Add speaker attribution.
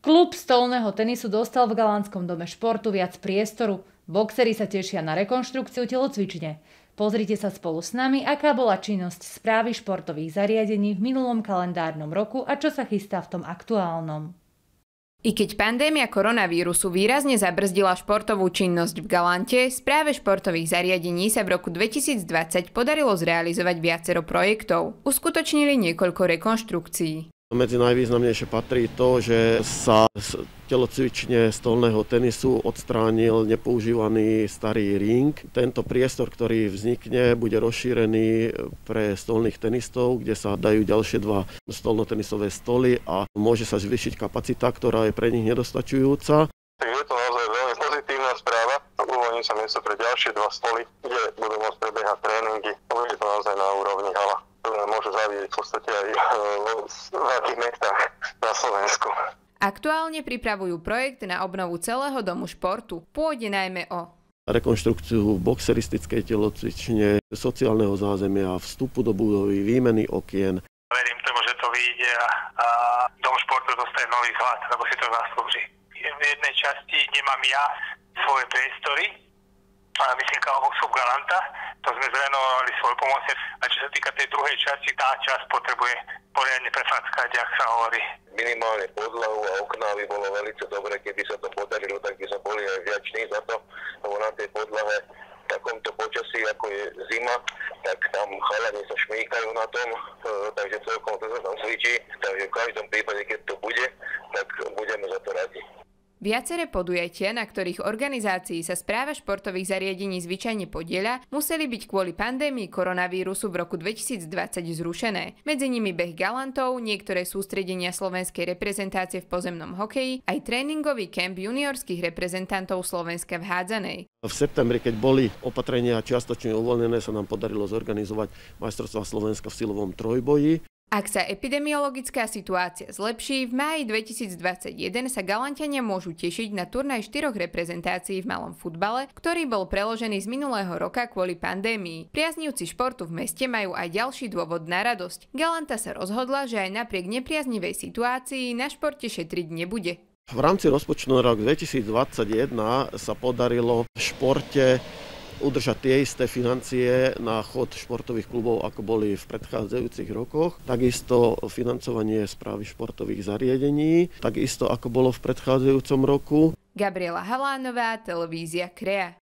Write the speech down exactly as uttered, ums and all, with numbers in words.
Speaker 1: Klub stolného tenisu dostal v Galantskom dome športu viac priestoru. Boxeri sa tešia na rekonštrukciu telocvične. Pozrite sa spolu s nami, aká bola činnosť správy športových zariadení v minulom kalendárnom roku a čo sa chystá v tom aktuálnom.
Speaker 2: I keď pandémia koronavírusu výrazne zabrzdila športovú činnosť v Galante, správe športových zariadení sa v roku dvetisícdvadsať podarilo zrealizovať viacero projektov. Uskutočnili niekoľko rekonštrukcií.
Speaker 3: Medzi najvýznamnejšie patrí to, že sa z telocvične stolného tenisu odstránil nepoužívaný starý ring. Tento priestor, ktorý vznikne, bude rozšírený pre stolných tenistov, kde sa dajú ďalšie dva stolnotenisové stoly a môže sa zvýšiť kapacita, ktorá je pre nich nedostačujúca.
Speaker 4: Je to naozaj veľmi pozitívna správa. Uvoľní sa miesto pre ďalšie dva stoly, kde budú môcť prebiehať tréningy. Je to naozaj na úrovni hala. Môže zavidieť v podstate aj v veľkých mestách na Slovensku.
Speaker 2: Aktuálne pripravujú projekt na obnovu celého domu športu. Pôjde najmä o
Speaker 3: rekonštrukciu boxeristickej telocvične, sociálneho zázemia, vstupu do budovy, výmeny okien.
Speaker 5: Verím tomu, že to vyjde a, a dom športu dostane nový vzhľad, lebo si to zaslúži. V jednej časti nemám ja svoje priestory, ale myslím, boxu Galanta, to sme zrenovovali svoj pomocne. A čo sa týka tej druhej časti, tá časť potrebuje poriadne prefackať, jak sa hovorí.
Speaker 4: Minimálne podlahu a okná by bolo veľmi dobre, keby sa to podarilo, tak by sme boli aj vďační za to, lebo na tej podlahe v takomto počasí, ako je zima, tak tam chalani sa šmýkajú na tom, takže celkom to sa tam cvičí, takže v každom prípade, keď to bude, tak budeme za to radi.
Speaker 2: Viaceré podujatia, na ktorých organizácií sa správa športových zariadení zvyčajne podieľa, museli byť kvôli pandémii koronavírusu v roku dvetisícdvadsať zrušené. Medzi nimi beh galantov, niektoré sústredenia slovenskej reprezentácie v pozemnom hokeji, aj tréningový kemp juniorských reprezentantov Slovenska v hádzanej.
Speaker 3: V septembri, keď boli opatrenia čiastočne uvoľnené, sa nám podarilo zorganizovať majstrovstvá Slovenska v silovom trojboji.
Speaker 2: Ak sa epidemiologická situácia zlepší, v máji dvetisícdvadsaťjeden sa Galanťania môžu tešiť na turnaj štyroch reprezentácií v malom futbale, ktorý bol preložený z minulého roka kvôli pandémii. Priaznivci športu v meste majú aj ďalší dôvod na radosť. Galanta sa rozhodla, že aj napriek nepriaznivej situácii na športe šetriť nebude.
Speaker 3: V rámci rozpočtu na rok dvetisícdvadsaťjeden sa podarilo v športe udržať tie isté financie na chod športových klubov, ako boli v predchádzajúcich rokoch. Takisto financovanie správy športových zariadení, takisto ako bolo v predchádzajúcom roku.
Speaker 2: Gabriela Halánová, televízia Krea.